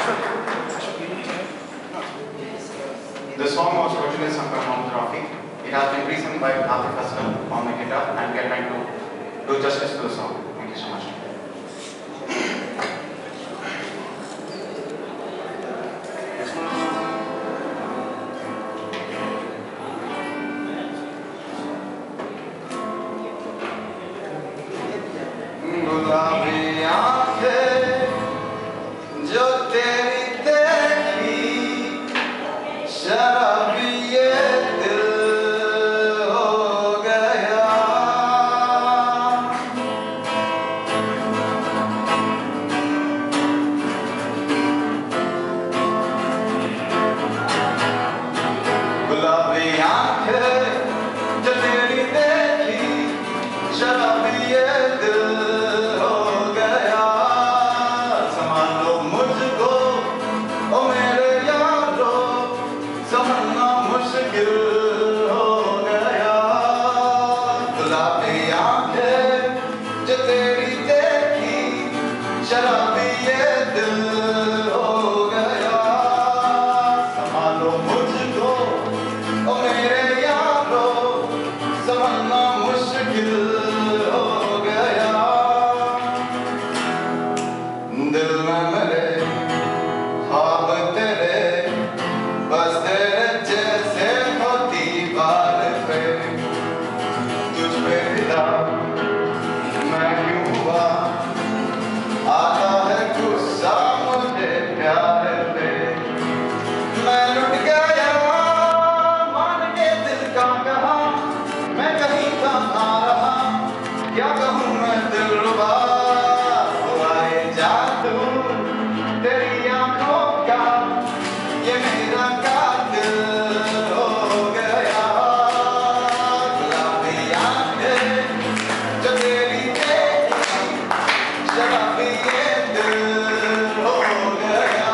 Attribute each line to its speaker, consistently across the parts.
Speaker 1: The song was originally sung by Mohammed Rafi. It has been resung by Atif Aslam on the guitar, and we are trying to do justice to the song. Thank you so much. गुलाबी आंखें जो तेरी देखी शराबी ये दिल हो गया गुलाबी आंखें जो तेरी देखी शराबी ये दिल शराबी ये दिल हो गया संभालो मुझको ओ मेरे यारो संभालना मुश्किल हो गया दिल में मेरे ख्वाब तेरे बस तेरे जैसे हो दीवार पे तुझ पे फिदा मैं क्यों हुआ आता है गुस्सा मुझे प्यार पे मैं लुट गया मान के दिल का कहा मैं कहीं का ना रहा क्या कहूँ मैं दिलरुबा हुआ ये जादू तेरी आंखों का ये मेरा कातिल हो गया गुलाबी आंखें जो तेरी देखी शराबी ये दिल हो गया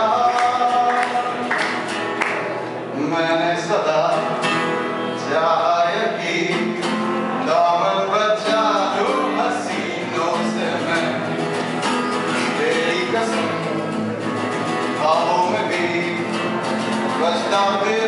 Speaker 1: मैंने सदा चाहा कि दामन बचा लूं हसीनों से मैं तेरी कसम ख्वाबों में भी बचता